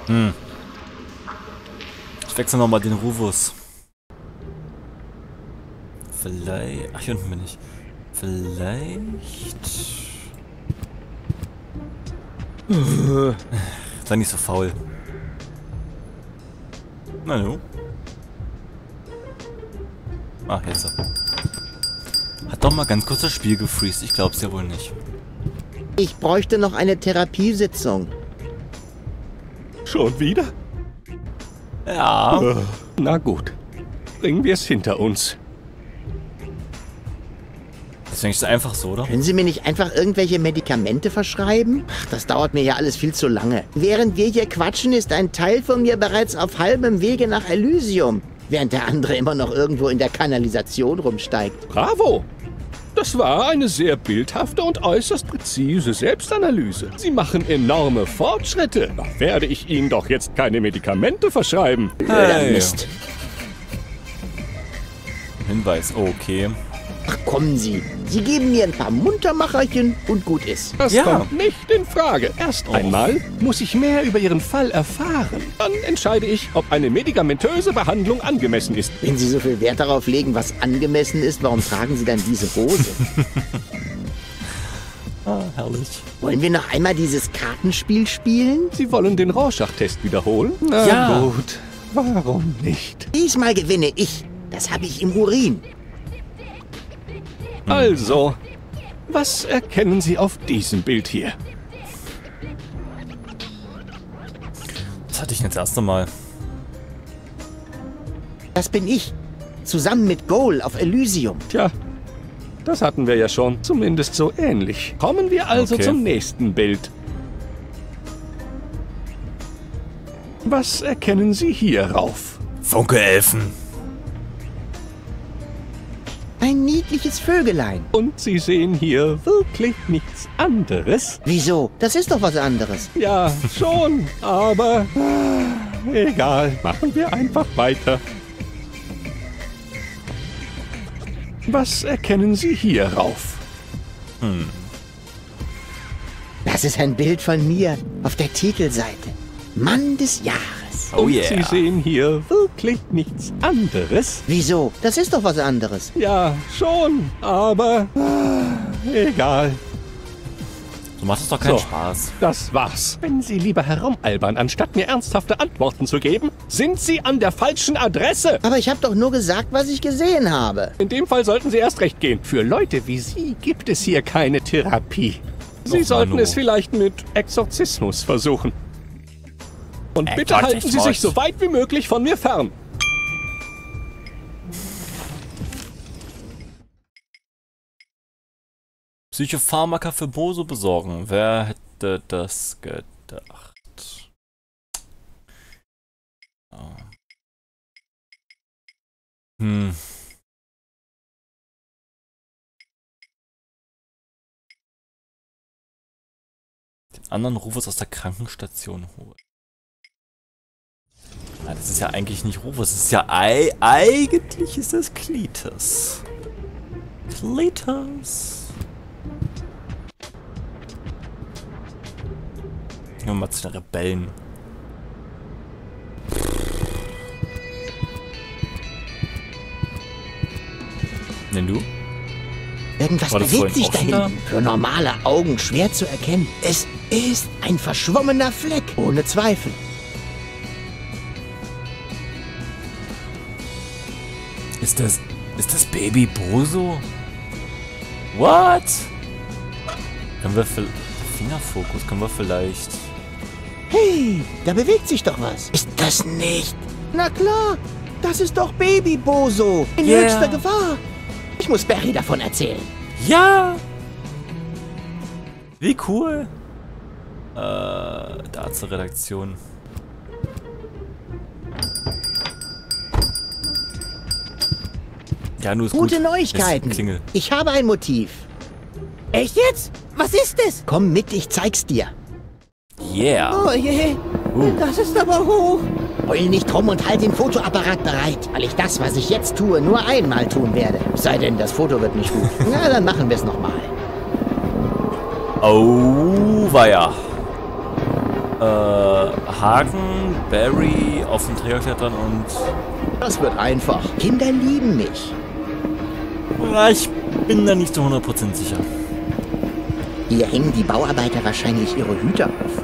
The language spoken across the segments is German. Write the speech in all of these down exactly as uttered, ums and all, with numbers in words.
Hm. Ich wechsle nochmal den Rufus. Vielleicht... Ach, hier unten bin ich. Vielleicht... Sei nicht so faul. Na nu. Ach, jetzt. Hat doch mal ganz kurz das Spiel gefreezed. Ich glaub's ja wohl nicht. Ich bräuchte noch eine Therapiesitzung. Schon wieder? Ja. Uh, na gut. Bringen wir es hinter uns. Das ist eigentlich einfach so, oder? Können Sie mir nicht einfach irgendwelche Medikamente verschreiben? Ach, das dauert mir ja alles viel zu lange. Während wir hier quatschen, ist ein Teil von mir bereits auf halbem Wege nach Elysium, während der andere immer noch irgendwo in der Kanalisation rumsteigt. Bravo! Das war eine sehr bildhafte und äußerst präzise Selbstanalyse. Sie machen enorme Fortschritte. Da werde ich Ihnen doch jetzt keine Medikamente verschreiben. Blöder Mist. Hinweis, okay. Ach, kommen Sie. Sie geben mir ein paar Muntermacherchen und gut ist. Das Ja. kommt nicht in Frage. Erst Oh. einmal muss ich mehr über Ihren Fall erfahren. Dann entscheide ich, ob eine medikamentöse Behandlung angemessen ist. Wenn Sie so viel Wert darauf legen, was angemessen ist, warum tragen Sie dann diese Hose? Ah, herrlich. Wollen wir noch einmal dieses Kartenspiel spielen? Sie wollen den Rorschach-Test wiederholen? Na Ja. gut. Warum nicht? Diesmal gewinne ich. Das habe ich im Urin. Also, was erkennen Sie auf diesem Bild hier? Das hatte ich jetzt das erste Mal. Das bin ich. Zusammen mit Goal auf Elysium. Tja, das hatten wir ja schon. Zumindest so ähnlich. Kommen wir also Okay. zum nächsten Bild. Was erkennen Sie hierauf? Funkelelfen. Ein niedliches Vögelein. Und Sie sehen hier wirklich nichts anderes? Wieso? Das ist doch was anderes. Ja, schon, aber ah, egal. Machen wir einfach weiter. Was erkennen Sie hierauf? Hm. Das ist ein Bild von mir auf der Titelseite. Mann des Jahres. Oh Und yeah. Sie sehen hier wirklich nichts anderes? Wieso? Das ist doch was anderes. Ja, schon, aber ah, egal. Du machst es doch keinen So. Spaß. Das war's. Wenn Sie lieber herumalbern, anstatt mir ernsthafte Antworten zu geben, sind Sie an der falschen Adresse. Aber ich habe doch nur gesagt, was ich gesehen habe. In dem Fall sollten Sie erst recht gehen. Für Leute wie Sie gibt es hier keine Therapie. Sie Och, sollten Manu. es vielleicht mit Exorzismus versuchen. Und bitte halten Sie sich so weit wie möglich von mir fern. Psychopharmaka für Boso besorgen. Wer hätte das gedacht? Oh. Hm. Den anderen Rufus aus der Krankenstation holen. Ja, das ist ja eigentlich nicht Rufus, das ist ja ei eigentlich ist das Cletus. Cletus. Gehen wir mal zu den Rebellen. Nenn du? Irgendwas War das bewegt sich da vorhin auch schon hinten. Für normale Augen schwer zu erkennen. Es ist ein verschwommener Fleck. Ohne Zweifel. Ist das. Ist das Baby Boso? What? Können wir vielleicht. Fingerfokus, können wir vielleicht. Hey, da bewegt sich doch was. Ist das nicht? Na klar, das ist doch Baby Boso. In Yeah. höchster Gefahr. Ich muss Barry davon erzählen. Ja! Wie cool! Äh, da zur Redaktion. Ja, nur ist Gute gut. Neuigkeiten. Es klingelt. Ich habe ein Motiv. Echt jetzt? Was ist es? Komm mit, ich zeig's dir. Yeah! Oh je, Uh. das ist aber hoch. Heul nicht rum und halt den Fotoapparat bereit, weil ich das, was ich jetzt tue, nur einmal tun werde. Sei denn, das Foto wird nicht gut. Na, dann machen wir es nochmal. Oh, weia. Äh, Haken, Barry, auf den Träger klettern und... Das wird einfach. Kinder lieben mich. Ja, ich bin da nicht zu hundert Prozent sicher. Hier hängen die Bauarbeiter wahrscheinlich ihre Hüte auf.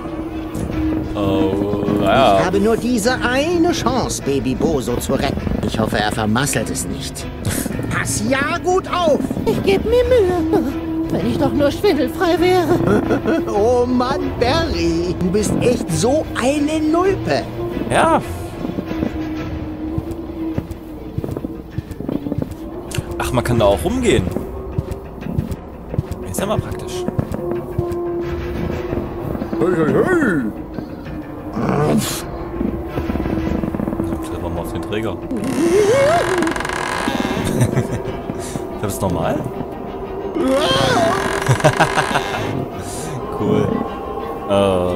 Oh, ja. Ich habe nur diese eine Chance, Baby Boso zu retten. Ich hoffe, er vermasselt es nicht. Pass ja gut auf! Ich gebe mir Mühe. Wenn ich doch nur schwindelfrei wäre. Oh Mann, Barry, du bist echt so eine Nulpe. Ja. Ach, man kann da auch rumgehen. Ist ja mal praktisch. Hey, hey, hey! Klettern wir mal auf den Träger. Ich glaube, ist normal. Cool. Ähm.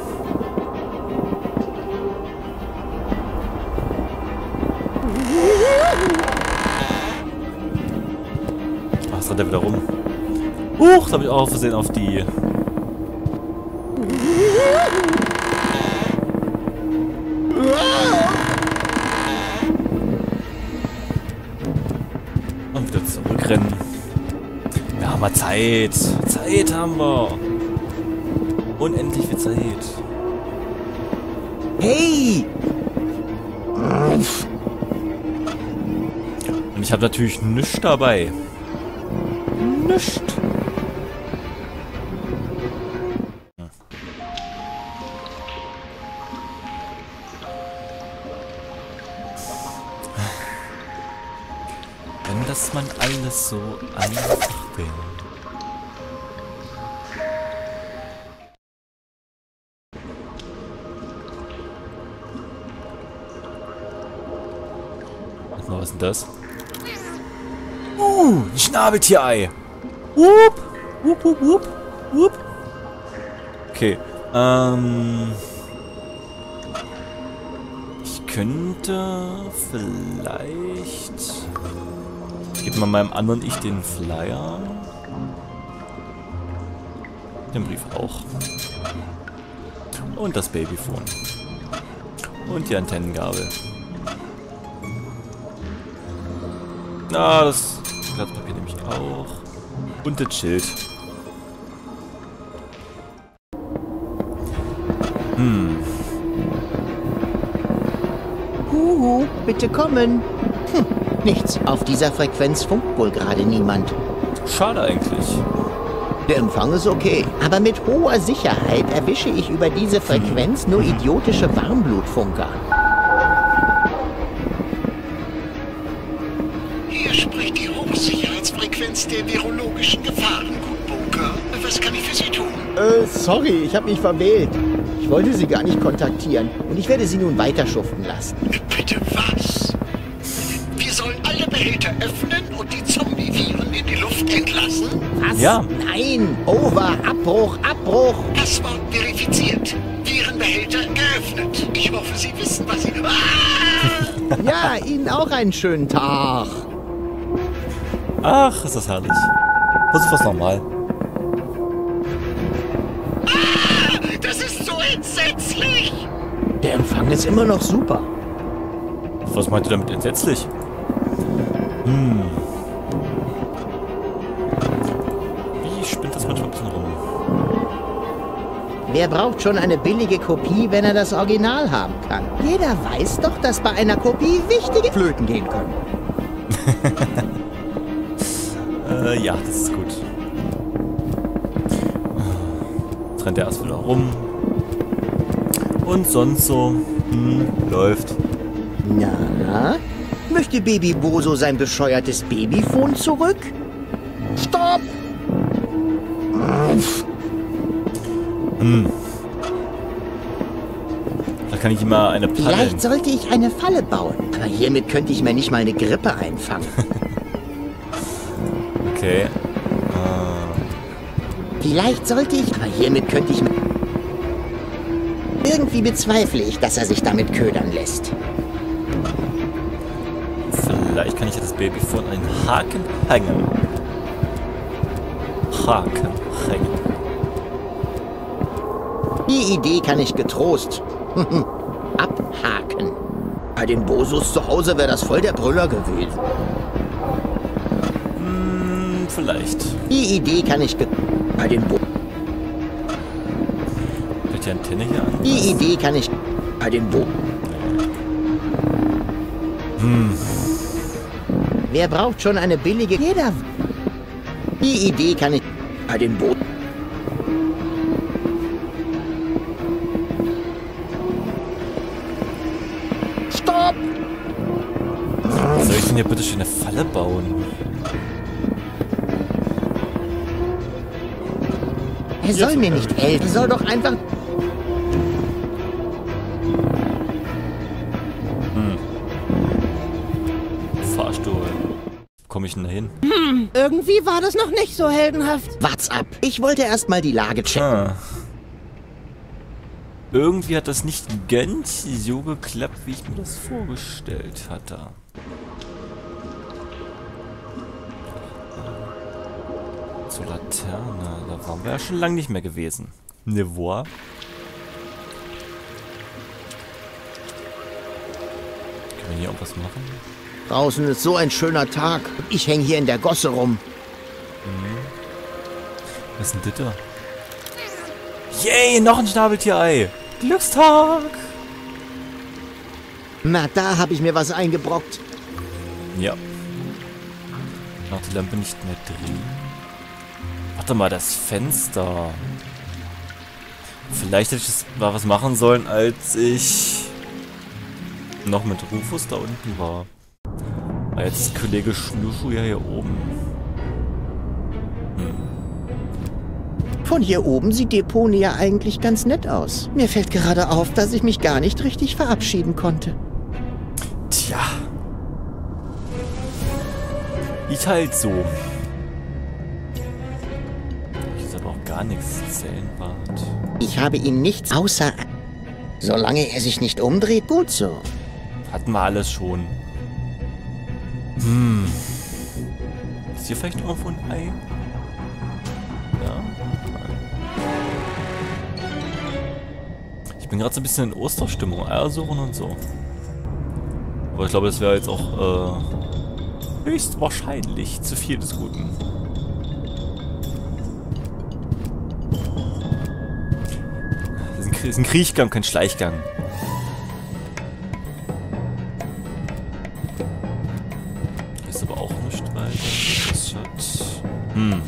Ach, ist der wieder rum. Huch, da habe ich auch versehen auf die. Und wieder zurückrennen. Wir haben mal Zeit. Zeit haben wir. Unendlich viel Zeit. Hey! Und ich habe natürlich nichts dabei. Nichts. Hm. Wenn das man alles so einfach will. Was ist denn das? Uh, ein Schnabeltierei. Wupp, wupp, wupp, wupp, wupp. Okay, ähm... ich könnte vielleicht... Ich gebe mal meinem anderen Ich den Flyer. Den Brief auch. Und das Babyphone. Und die Antennengabel. Na, das Blattpapier nehme ich auch. Und das Schild. Hm. Huhu, bitte kommen. Hm, nichts. Auf dieser Frequenz funkt wohl gerade niemand. Schade eigentlich. Der Empfang ist okay. Aber mit hoher Sicherheit erwische ich über diese Frequenz nur idiotische Warmblutfunker. Hier spricht die Hochsicherheitsfrequenz der virologischen Gefahrengutbunker. Was kann ich für Sie tun? Äh, sorry, ich habe mich verwählt. Ich wollte Sie gar nicht kontaktieren. Und ich werde Sie nun weiter schuften lassen. Bitte was? Wir sollen alle Behälter öffnen und die Zombie-Viren in die Luft entlassen? Was? Ja. Nein! Over! Abbruch! Abbruch! Passwort verifiziert. Virenbehälter geöffnet. Ich hoffe, Sie wissen, was Sie... Ah! Ja, Ihnen auch einen schönen Tag. Ach, ist das herrlich. Versuch was nochmal. Ah! Das ist so entsetzlich! Der Empfang ist immer noch super. Was meint ihr damit entsetzlich? Hm. Wie spinnt das manchmal ein bisschen rum? Wer braucht schon eine billige Kopie, wenn er das Original haben kann? Jeder weiß doch, dass bei einer Kopie wichtige Flöten gehen können. äh, ja, das ist gut. Jetzt rennt der erst wieder rum. Und sonst so, hm, läuft. Na? Möchte Baby Boso sein bescheuertes Babyphone zurück? Stopp! Hm. Da kann ich immer eine Palle... Vielleicht sollte ich eine Falle bauen. Aber hiermit könnte ich mir nicht mal eine Grippe einfangen. Okay. Äh, Vielleicht sollte ich... Aber hiermit könnte ich mir... Irgendwie bezweifle ich, dass er sich damit ködern lässt. vielleicht kann ich ja das Babyphone an einen Haken hängen. Haken hängen. Die Idee kann ich getrost abhaken. Bei den Bosos zu Hause wäre das voll der Brüller gewesen. Hm, vielleicht. Die Idee kann ich ge... Bei den Bo... Wird die Antenne hier an? Die Idee kann ich... Bei den Bo... Hm. Wer braucht schon eine billige... Jeder... Die Idee kann ich... Bei den Bo... Stopp! Soll ich denn hier bitte schön eine Falle bauen? Er soll mir nicht helfen. Er soll doch einfach... Fahrstuhl. Wo komme ich denn da hin? Hm, irgendwie war das noch nicht so heldenhaft. Wart's ab. Ich wollte erst mal die Lage checken. Ah. Irgendwie hat das nicht ganz so geklappt, wie ich mir das vorgestellt hatte. Zur Laterne. Da waren wir ja schon lange nicht mehr gewesen. Ne voir. Können wir hier irgendwas machen? Draußen ist so ein schöner Tag. Und ich hänge hier in der Gosse rum. Was ist denn das da? Yay, noch ein Schnabeltier-Ei. Glückstag. Na, da habe ich mir was eingebrockt. Ja. Noch die Lampe nicht mehr drehen. Warte mal, das Fenster. Vielleicht hätte ich das mal was machen sollen, als ich noch mit Rufus da unten war. Aber jetzt ist Kollege Schnuschu ja hier oben. Von hier oben sieht Deponia eigentlich ganz nett aus. Mir fällt gerade auf, dass ich mich gar nicht richtig verabschieden konnte. Tja. Ich halt so. Ich ist aber auch gar nichts Zellenbad. Ich habe ihn nichts außer... Solange er sich nicht umdreht, gut so. Hatten wir alles schon. Hm. Ist hier vielleicht irgendwo ein Ei? Ja. Ich bin gerade so ein bisschen in Osterstimmung. Eier suchen und so. Aber ich glaube, das wäre jetzt auch äh, höchstwahrscheinlich zu viel des Guten. Das ist ein, das ist ein Kriechgang, kein Schleichgang. Hier ist aber auch nicht weiter. Das hat... Hm.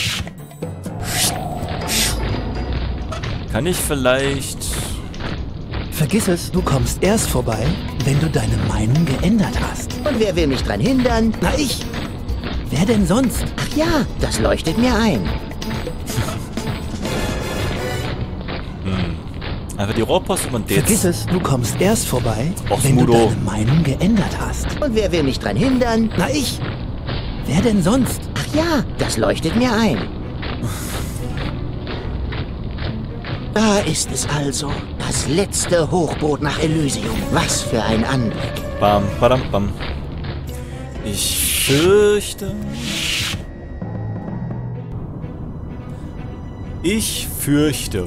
Kann ich vielleicht... Vergiss es, du kommst erst vorbei, wenn du deine Meinung geändert hast. Und wer will mich dran hindern? Na ich! Wer denn sonst? Ach ja, das leuchtet mir ein. Einfach die Rohrpost über den Vergiss es, du kommst erst vorbei, Och, wenn Smudo. du deine Meinung geändert hast. Und wer will mich dran hindern? Na ich! Wer denn sonst? Ach ja, das leuchtet mir ein. Da ist es also. Das letzte Hochboot nach Elysium. Was für ein Anblick. Bam, badam, bam. Ich fürchte... Ich fürchte...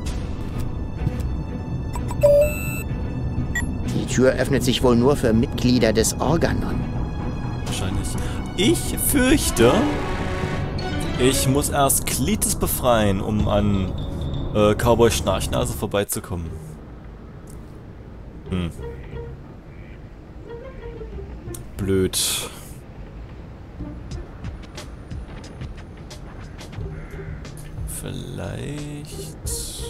Die Tür öffnet sich wohl nur für Mitglieder des Organon. Wahrscheinlich. Ich fürchte... Ich muss erst Klitis befreien, um an äh, Cowboy Schnarchnase vorbeizukommen. Hm. Blöd. Vielleicht...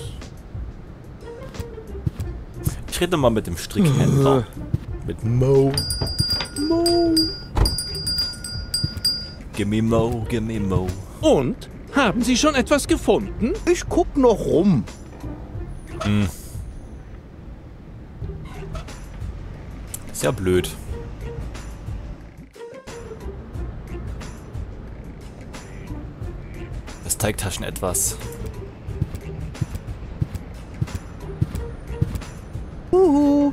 Ich rede mal mit dem Strickhändler. Mit Mo. Mo. Gimme Mo, gimme Mo. Und? Haben Sie schon etwas gefunden? Ich guck noch rum. Hm. Ist ja blöd. Das Teigtaschen etwas. Uhu.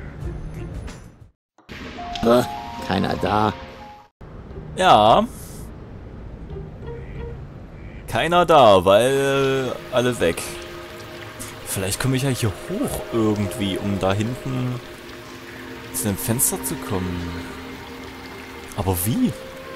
Äh, keiner da. Ja. Keiner da, weil alle weg. vielleicht komme ich ja hier hoch irgendwie, um da hinten zu dem Fenster zu kommen. Aber wie?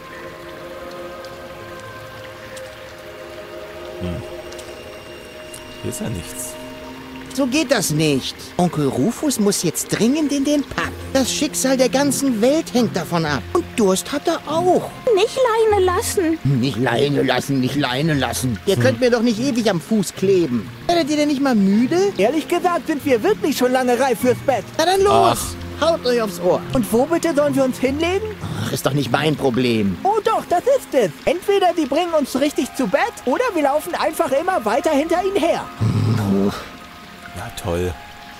Hm. Hier ist ja nichts. So geht das nicht. Onkel Rufus muss jetzt dringend in den Pub. Das Schicksal der ganzen Welt hängt davon ab. Und Durst hat er auch. Nicht Leine lassen. Nicht Leine lassen, nicht Leine lassen. Ihr könnt mir doch nicht ewig am Fuß kleben. Werdet ihr denn nicht mal müde? Ehrlich gesagt sind wir wirklich schon lange reif fürs Bett. Na dann los. Haut euch aufs Ohr. Und wo bitte sollen wir uns hinlegen? Ach, ist doch nicht mein Problem. Oh doch, das ist es. Entweder sie bringen uns richtig zu Bett oder wir laufen einfach immer weiter hinter ihnen her. Ja, toll.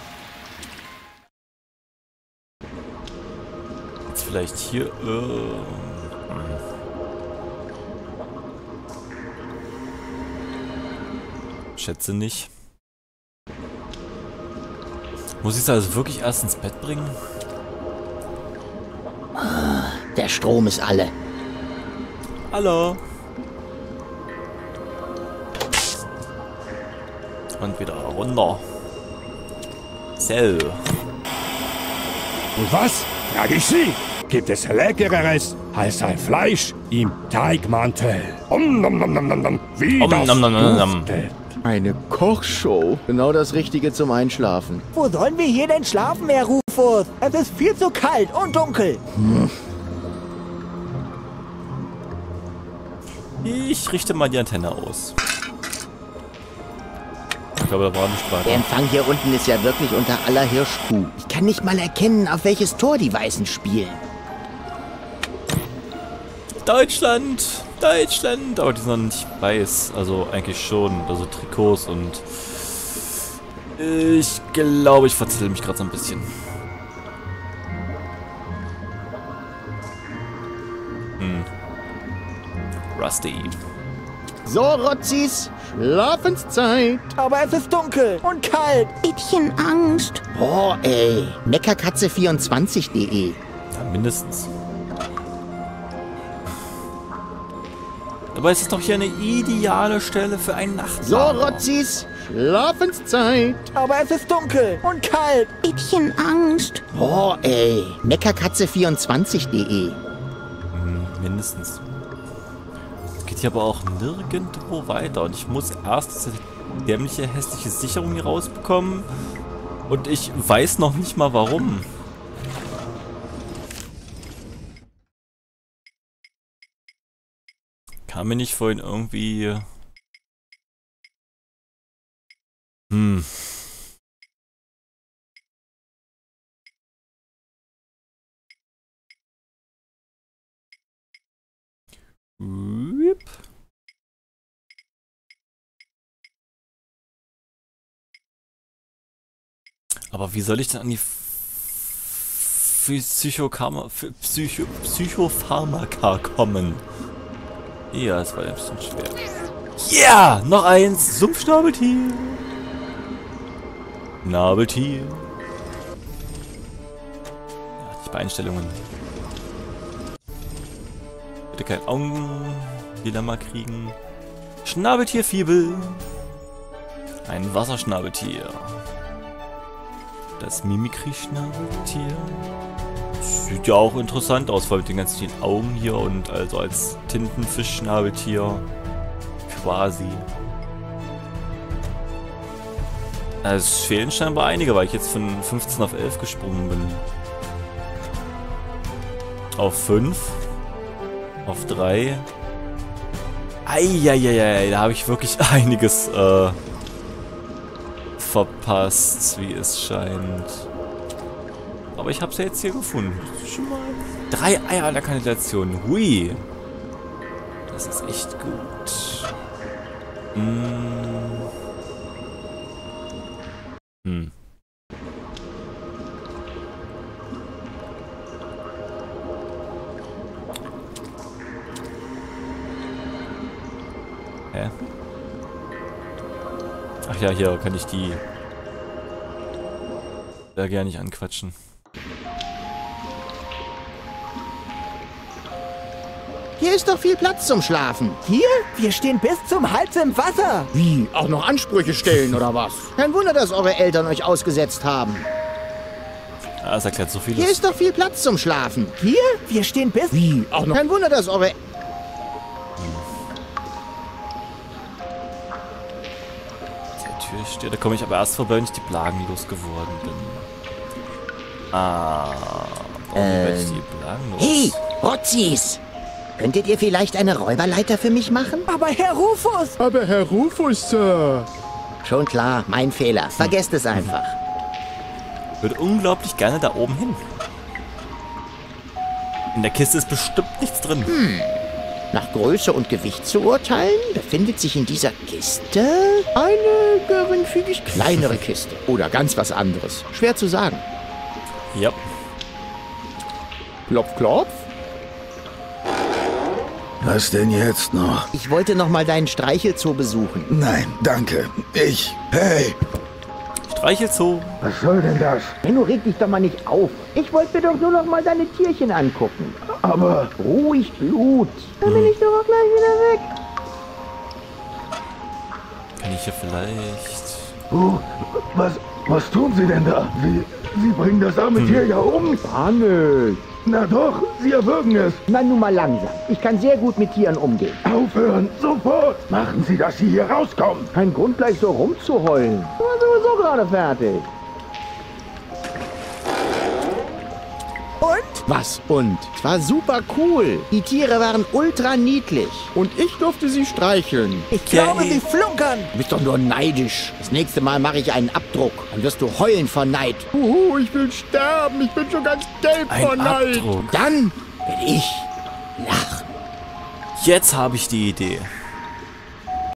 Jetzt vielleicht hier... Äh, schätze nicht. Muss ich es also wirklich erst ins Bett bringen? Der Strom ist alle. Hallo. Und wieder runter. So. Und was? Frage ich Sie. Gibt es Leckereres als ein Fleisch im Teigmantel? Om nom nom nom nom nom. Wie Om das nom nom nom nom. duftet. Eine Kochshow. Genau das Richtige zum Einschlafen. Wo sollen wir hier denn schlafen, Herr Rufus? Es ist viel zu kalt und dunkel. Ich richte mal die Antenne aus. Ich glaube, da war nicht Der weiter. Empfang hier unten ist ja wirklich unter aller Hirschkuh. Ich kann nicht mal erkennen, auf welches Tor die Weißen spielen. Deutschland! Deutschland! Aber die sind noch nicht weiß. Also eigentlich schon. Also Trikots und... Ich glaube, ich verzettel mich gerade so ein bisschen. Hm. Rusty. So, Rotzis, Schlafenszeit. Aber es ist dunkel und kalt. Mädchen Angst. Oh, ey. Meckerkatze vierundzwanzig punkt de. Ja, mindestens. Dabei ist es doch hier eine ideale Stelle für einen So, Nachtlager. Rotzis, Schlafenszeit. Aber es ist dunkel und kalt. Mädchen Angst. Oh, ey. Meckerkatze vierundzwanzig punkt de. Hm, mindestens. Es geht hier aber auch nirgendwo weiter. Und ich muss erst diese dämliche, hässliche Sicherung hier rausbekommen. Und ich weiß noch nicht mal warum. Kam mir nicht vorhin irgendwie... Hm. Whip. Aber wie soll ich denn an die Psychokarma, Psycho, Psychopharmaka kommen? Ja, das war ein bisschen schwer. Ja, yeah, noch eins. Sumpfschnabeltier. Nabeltier. Ja, die Beeinstellungen. Bitte kein Augendilemma kriegen. Schnabeltierfibel. Ein Wasserschnabeltier. Das Mimikry-Schnabeltier. Sieht ja auch interessant aus, weil mit den ganz vielen Augen hier und also als Tintenfisch-Schnabeltier quasi. Also es fehlen scheinbar einige, weil ich jetzt von fünfzehn auf elf gesprungen bin. Auf fünf. Auf drei. Eieiei, da habe ich wirklich einiges äh, verpasst, wie es scheint. Aber ich habe es ja jetzt hier gefunden. Schon mal drei Eier an der Kanalisation. Hui. Das ist echt gut. Hm. Hm. Hä? Ach ja, hier kann ich die da gar nicht anquatschen. Hier ist doch viel Platz zum Schlafen. Hier? Wir stehen bis zum Hals im Wasser. Wie? Auch noch Ansprüche stellen, oder was? Kein Wunder, dass eure Eltern euch ausgesetzt haben. Ja, das erklärt so vieles. Hier ist doch viel Platz zum Schlafen. Hier? Wir stehen bis... Wie? Auch noch... Kein Wunder, dass eure... Die Tür steht. Da komme ich aber erst vorbei, wenn ich die Plagen losgeworden bin. Ah. Warum werde ich die Plagen los? Hey, Rotzis! Könntet ihr vielleicht eine Räuberleiter für mich machen? Aber Herr Rufus! Aber Herr Rufus, Sir. Schon klar, mein Fehler. Vergesst es einfach. Ich würde unglaublich gerne da oben hin. In der Kiste ist bestimmt nichts drin. Hm. Nach Größe und Gewicht zu urteilen, befindet sich in dieser Kiste eine geringfügig kleinere Kiste. Oder ganz was anderes. Schwer zu sagen. Ja. Klopf, klopf. Was denn jetzt noch? Ich wollte noch mal deinen Streichelzoo besuchen. Nein, danke. Ich... Hey! Streichelzoo. Was soll denn das? Benno, reg dich doch mal nicht auf. Ich wollte mir doch nur noch mal deine Tierchen angucken. Aber... Ruhig, Blut. Dann bin ich doch auch gleich wieder weg. Kann ich hier vielleicht... Oh, was... Was tun Sie denn da? Sie... Sie bringen das arme Tier ja um. Gar nicht. Na doch, Sie erwürgen es. Na, nun mal langsam. Ich kann sehr gut mit Tieren umgehen. Aufhören, sofort. Machen Sie, dass Sie hier rauskommen. Kein Grund, gleich so rumzuheulen. Ich war sowieso gerade fertig. Und? Was und? Es war super cool. Die Tiere waren ultra niedlich. Und ich durfte sie streicheln. Ich glaube, Sie flunkern. Du bist doch nur neidisch. Das nächste Mal mache ich einen Abdruck. Dann wirst du heulen vor Neid. Uhu, ich will sterben. Ich bin schon ganz gelb vor Ein Neid. Abdruck. Dann werde ich lachen. Jetzt habe ich die Idee.